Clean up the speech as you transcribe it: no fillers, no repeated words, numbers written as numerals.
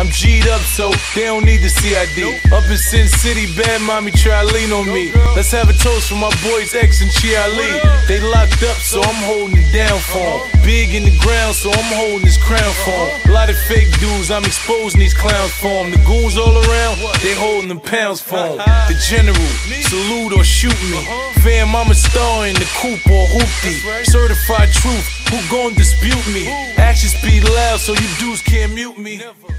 I'm G'd up, so they don't need the CID. Up in Sin City, bad mommy try to lean on me. Let's have a toast for my boys X and Chi Ali. They locked up, so I'm holding it down for them. Big in the ground, so I'm holding this crown for them. A lot of fake dudes, I'm exposing these clowns for them. The goons all around, they holding them pounds for them. The general, salute or shoot me. Fam, I'm a star in the coupe or hoopty. Certified truth, who gon' dispute me? Actions speak loud, so you dudes can't mute me.